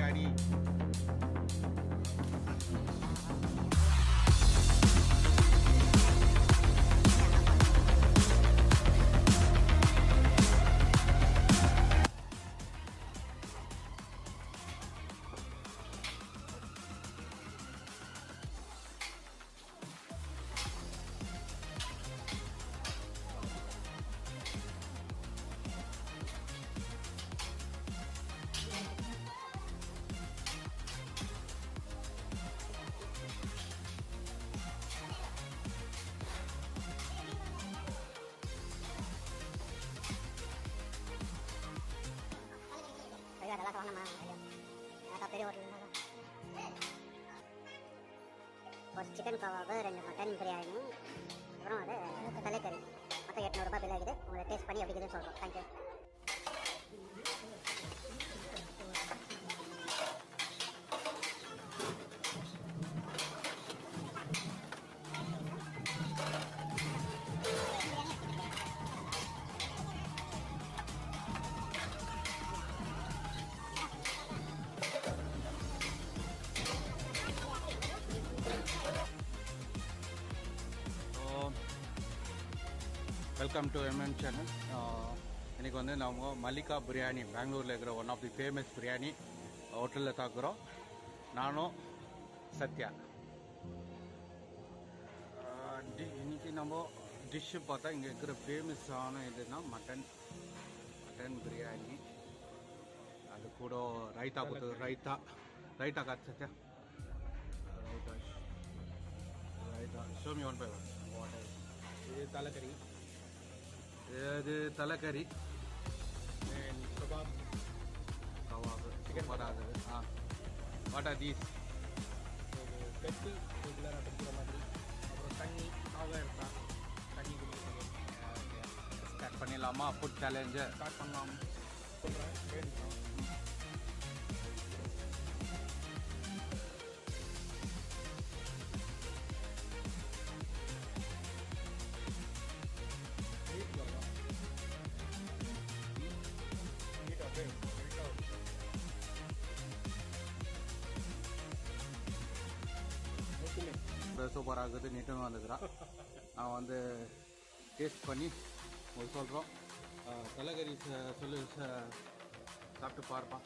Biryani. ஒரு chicken kebab 2 mutton biryani அப்புறம் அது தலைக்கறி மொத்தம் 800 ரூபாய் பில் ஆகுது. உங்களை டேஸ்ட் பண்ணி எப்படி இருக்குதுன்னு சொல்கிறோம். Thank you. Welcome to MN channel. இன்னைக்கு வந்து நம்ம மல்லிகா பிரியாணி பெங்களூரில் இருக்கிற one of the famous biryani ஹோட்டலில் தாக்குறோம். நானும் சத்யா. இன்னைக்கு நம்ம டிஷ்ஷு பார்த்தா இங்கே இருக்கிற ஃபேமஸான இதுனா மட்டன் பிரியாணி. அது கூட ரைத்தா ரைத்தா காத்து Sathya. Raita show me one by one. இது தலைக்கறி, இது தலைக்கறி, கபாப், சூப்பர் ஆகுது. What are these? கட்டி ரெகுலராக குடிக்கிற மாதிரி, அப்புறம் தண்ணி ஆக இருக்கா தண்ணி குடிக்கிறது. ஸ்டார்ட் பண்ணிடலாமா ஃபுட் சேலஞ்சு? ஸ்டார்ட் பண்ணலாம் சொல்கிறேன். கேட்டுக்கலாம். சூப்பர் ஆகுது. நீட்டும் வந்துக்கிறான். நான் வந்து டேஸ்ட் பண்ணி உங்களுக்கு சொல்கிறோம். தலைக்கறி சொல்லி சாப்பிட்டு பார்ப்பான்.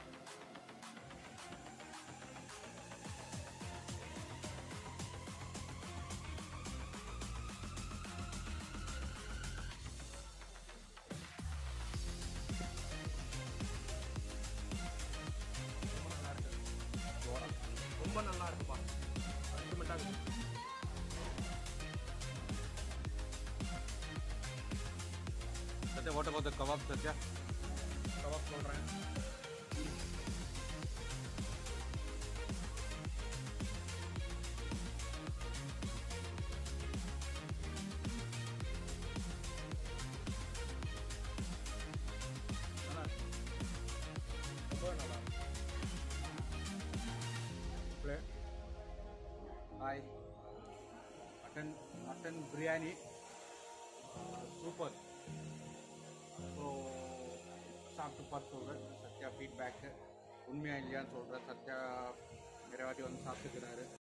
ரொம்ப நல்லா இருக்குப்பா. அல்டிமேட்டாக இருக்கு. Sathya, what about the kebab Sathya? Kebab சொல்கிறேன். நல்லா இருக்கு. ரொம்ப நல்லா இருக்கு. Hi, mutton biryani super. So சாப்பிட்டு பார்த்து சொல்கிறேன். சத்யா ஃபீட்பேக்கு உண்மையாக இல்லையான்னு சொல்கிறேன். சத்யா நிறைய வாட்டி வந்து சாப்பிட்டுக்கிறாரு.